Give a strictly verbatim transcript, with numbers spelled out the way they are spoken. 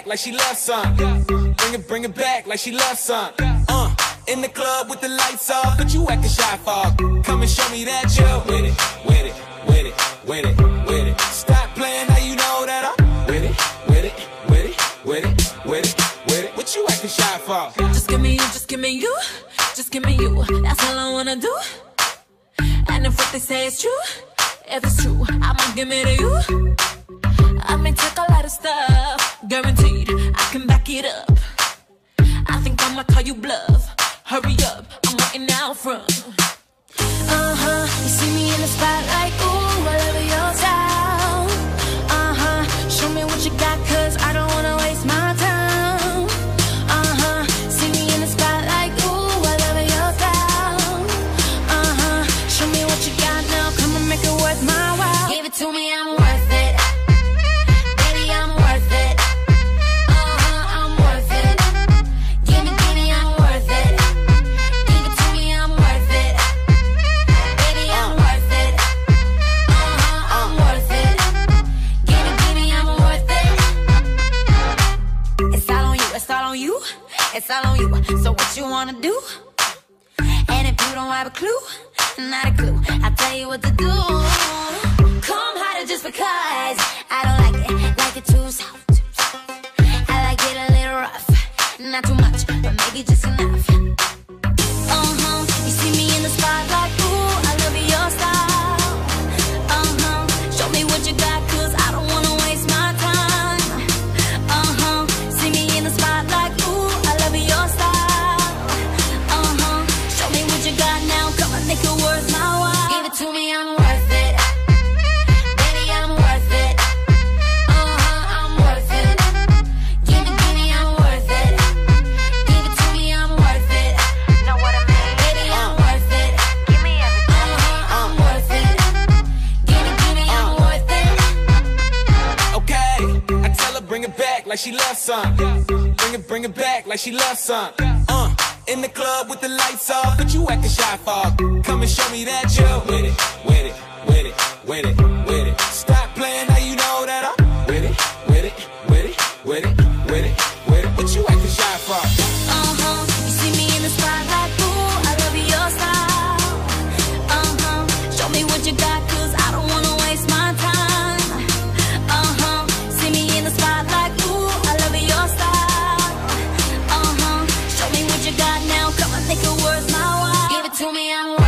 like she loves some. Bring it, bring it back like she loves some. Uh, in the club with the lights off, but you acting shy for. Come and show me that you're with it, with it, with it, with it, with it. Stop playing, now you know that I'm with it, with it, with it, with it, with it, with it. What you acting shy for? Just give me you, just give me you, just give me you. That's all I wanna do. And if what they say is true, if it's true, I'ma give it to you. I may take a lot of stuff, guaranteed I can back it up. I think I'ma call you bluff. Hurry up, I'm waiting out front. Uh-huh, you see me in the spotlight, ooh, I love your style. Uh-huh, show me what you got, cause I don't wanna waste my time. Uh-huh, see me in the spotlight, ooh, I love your style. Uh-huh, show me what you got now, come and make it worth my while. Give it to me, I'm worth it. Baby, I'm worth it. Uh-huh, I'm worth it. Give me, give me, I'm worth it. Give it to me, I'm worth it. Baby, I'm worth it. Uh-huh, I'm worth it. Give me, give me, I'm worth it. It's all on you, it's all on you, it's all on you. So what you wanna do? And if you don't have a clue, not a clue, I'll tell you what to do. Come harder just because I don't like it, like it too soft. I like it a little rough, not too much, but maybe just enough. Uh-huh, you see me in the spotlight, ooh, I love your style. Uh-huh, show me what you got, cause I don't wanna waste my time. Uh-huh, see me in the spotlight, ooh, I love your style. Uh-huh, show me what you got now, come and make it worth my while. Give it to me, I'm worth it. Baby, I'm worth it. Uh-huh, I'm worth it. Give me, give me, I'm worth it. Give it to me, I'm worth it. Know what I mean? Baby, I'm worth it. Give me everything. Uh-huh, I'm worth it. Give me, give me, I'm worth it. Okay, I tell her bring it back like she loves some. Bring it, bring it back like she loves some. Uh, in the club with the lights off, but you acting shy for. Come and show me that you're with it, with it, with it, with it, with it. Stop playing, now you know that I'm with it, with it, with it, with it, with it, with it. What you acting shy for? Uh-huh, you see me in the spotlight, ooh, I love your style. Uh-huh, show me what you got, cause I don't wanna waste my time. Uh-huh, see me in the spotlight, ooh, I love your style. Uh-huh, show me what you got now, come and make it worth my while. Give it to me, I'm